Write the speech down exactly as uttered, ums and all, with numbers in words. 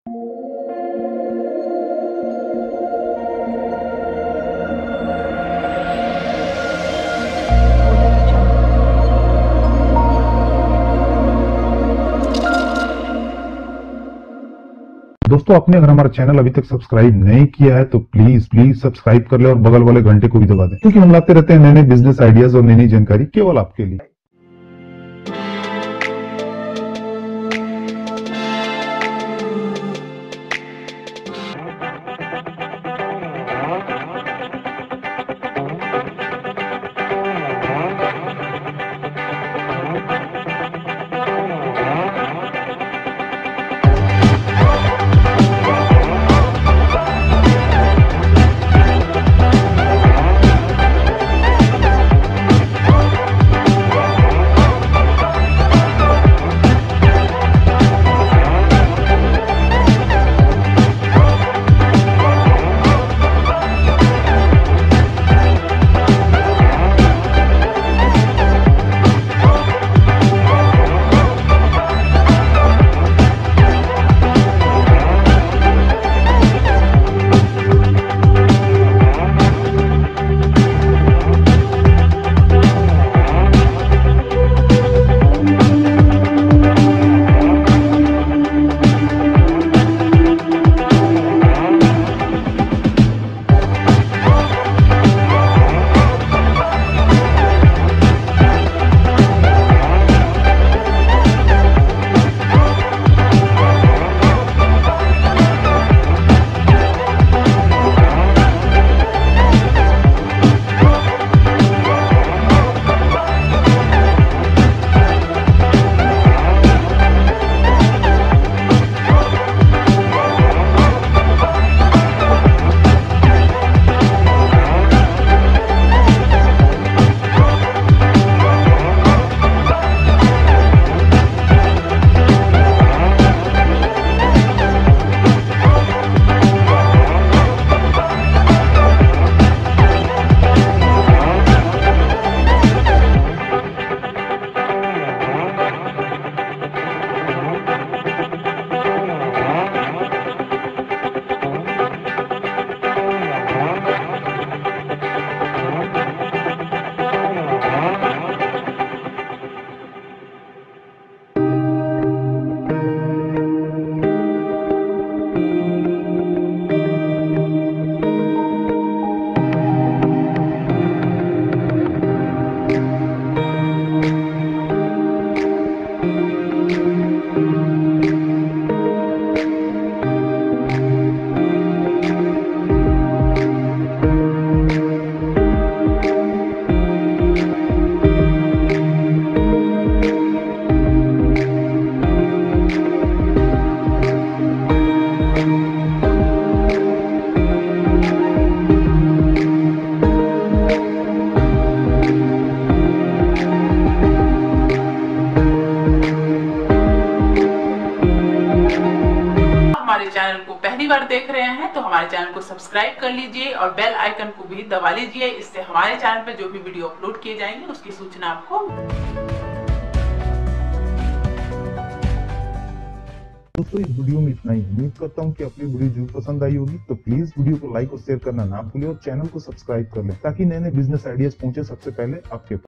दोस्तों, आपने अगर हमारा चैनल अभी तक सब्सक्राइब नहीं किया है तो प्लीज प्लीज सब्सक्राइब कर ले और बगल वाले घंटे को भी दबा दें, क्योंकि हम लाते रहते हैं नए नए बिजनेस आइडियाज और नई नई जानकारी केवल आपके लिए। चैनल को पहली बार देख रहे हैं तो हमारे चैनल को सब्सक्राइब कर लीजिए और बेल आइकन को भी दबा लीजिए। इससे हमारे चैनल पे जो भी वीडियो अपलोड किए जाएंगे उसकी सूचना आपको। दोस्तों, इस वीडियो में इतना ही। उम्मीद करता हूँ कि अपनी वीडियो जरूर पसंद आई होगी, तो प्लीज वीडियो को लाइक और शेयर करना ना भूलिए और चैनल को सब्सक्राइब कर लें ताकि नए नए बिजनेस आइडियाज पहुंचे सबसे पहले आपके पास।